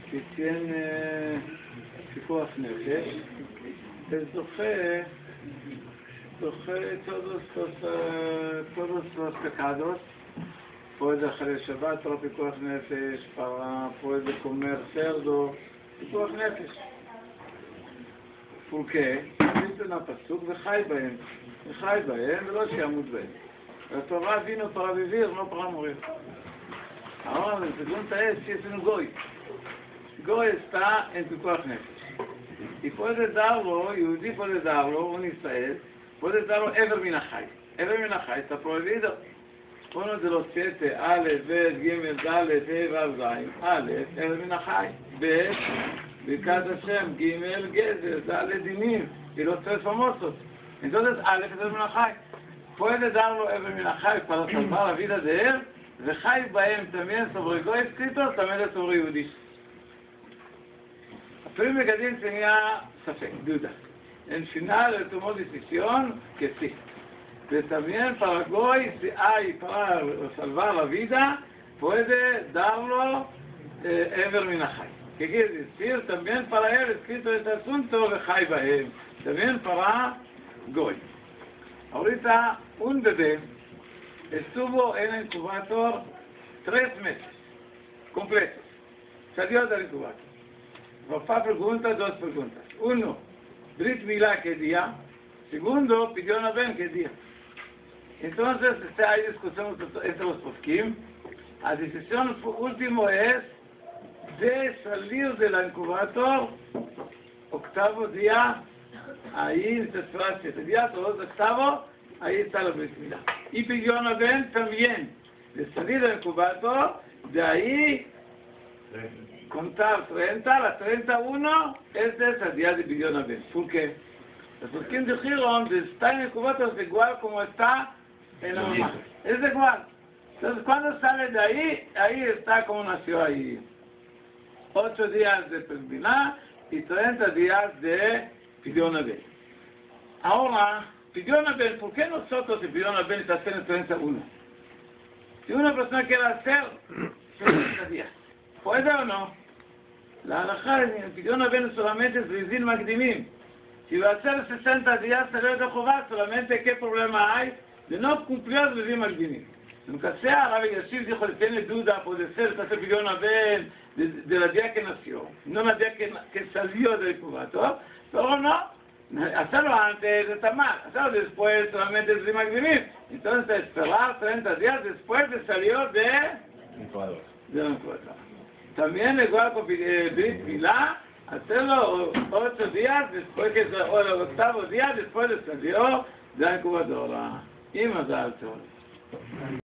que tiene pikuach nefesh, todos los pecados, puede hacer Shabbat, otro pikuach nefesh, puede comer cerdo, pikuach nefesh. ¿Por qué? Dice en el pasuk, וחי בהם, ולא שימות בהם. התורה vino para vivir, no para morir. Ahora, la pregunta es si es un goy. Goy está en pikuach nefesh. Y puede darlo, Yehudi puede darlo, un Israel, puede darlo Ever min HaChai. Ever min HaChai está prohibido. Uno de los 7, Aleph, Bet, Gimel, Dalet, He, Vav, Zayin. Aleph, Ever min HaChai. Bet, Birkat Hashem, Gimel, Gezer, Dalet, Dinim. Y los 3 famosos. Entonces, Aleph, Ever min HaChai. Puede darlo Ever min HaChai para salvar la vida de él. וחי בהם también sobre Goy escrito, también sobre Yehudi. Pero Megadin tenía safek, duda. En final él tomó decisión que sí. Pero también para Goy, si hay para salvar la vida, puede darlo Ever min HaChai. ¿Qué quiere decir? También para él escrito este asunto, וחי בהם. También para Goy. Ahorita un bebé estuvo en el incubator 3 meses completos. Salió del incubator. Papá pregunta 2 preguntas. 1, Brit Milá, ¿qué día? Segundo, pidió a Ben, ¿qué día? Entonces, hay discusión entre los poskim. La decisión última es de salir del incubator 8º día. Ahí se trata 7 días, todos 8º. Ahí está la Brit Milá. Y pidió a Ben también de salir del incubator, de ahí contar 30, la 31, este es el día de pidió a Ben. ¿Por qué? Los poskim dijeron de estar en el incubator es igual como está en la mamá. Es igual. Entonces cuando sale de ahí, ahí está como nació ahí. 8 días de Brit y 30 días de pidió a Ben. Ahora, pidió a Ben, ¿por qué nosotros pidió a Ben está haciendo 31? Si una persona quiere hacer 60 días, ¿puede o no? La halajá en pidió a Ben solamente es Rizin Magdimim. Si va a hacer 60 días, salió de Jobá, solamente ¿qué problema hay? De no cumplir Rizin Magdimim. Nunca sea, Rabbi Yashiv dijo, tiene duda, puede ser que hace pidió a Ben de la día que nació, no la día que salió del incubator, pero no. Hacerlo antes está mal, hacerlo después solamente es Magdimim. Entonces esperar 30 días después de salir del incubator. También igual con Brit Milá, hacerlo 8 días después que el 8º día después de salir del incubator. Y más alto.